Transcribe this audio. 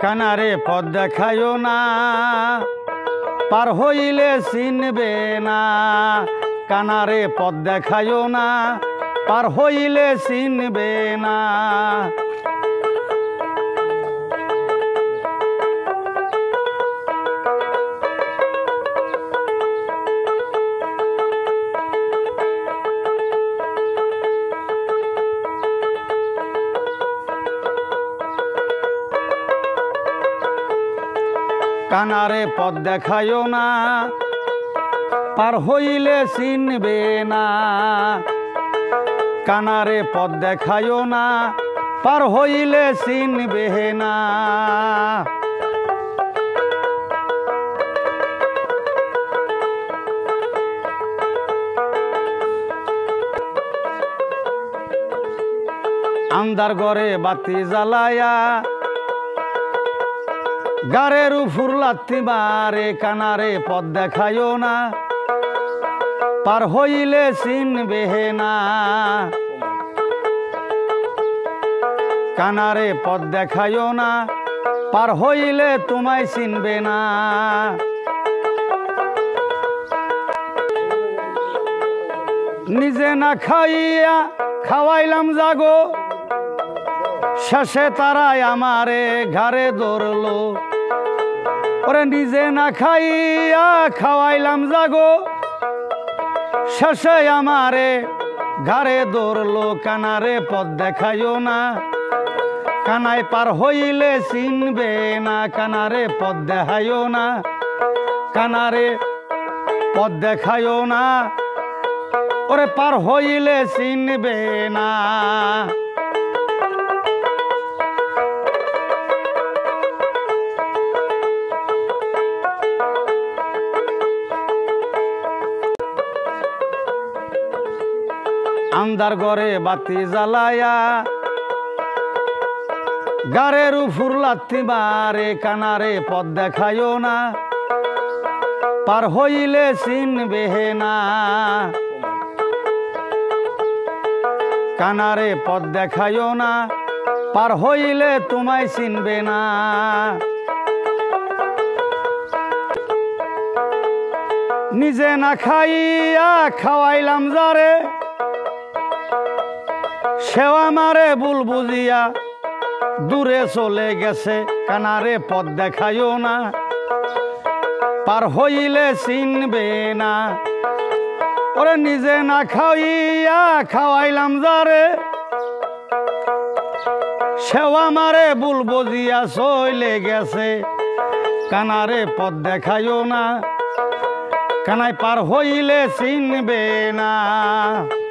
কানারে পথ দেখায়ও না, পার হইলে চিনবে না। কানারে পথ দেখায়ও না, পার হইলে চিনবে না। কানারে পথ দেখায়ও না, পার হইলে চিনবে না। কানারে পথ দেখায়ও না, পার হইলে চিনবে না। আন্ধার ঘরে বাতি জ্বালায়া গারের উপর লাথি মারে। কানারে পথ দেখায়ও না, পার হইলে চিনবে না। কানারে পথ দেখায়ও না, পার হইলে তোমায় চিনবে না। নিজে না খাইয়া খাওয়াইলাম জাগো, শেষে তারাই আমারে ঘাড়ে ধরলো। ওরে নিজে না খাইয়া খাওয়াইলাম জাগো, শেষে আমারে ঘাড়ে ধরলো। কানারে পথ দেখায়ও না, কানায় পার হইলে চিনবে না। কানারে পথ দেখায়ও না, কানারে পথ দেখায়ও না। ওরে পার হইলে চিনবে না। আন্ধার ঘরে বাতি জ্বালায়া গারের উপর লাথি মারে। কানারে পথ দেখায়ও না, পার হইলে চিনবে না। কানারে পথ দেখায়ও না, পার হইলে তোমায় চিনবে না। নিজে না খাইয়া খাওয়াইলাম যারে, সেও আমারে ভুল বুঝিয়া দূরে চলে গেছে। কানারে পথ দেখায়ও না, পার হইলে চিনবে না। ওরে নিজে না খাইয়া খাওয়াইলাম যারে, সেও আমারে ভুল বুঝিয়া চলে গেছে। কানারে পথ দেখায়ও না, কানায় পার হইলে চিনবে না।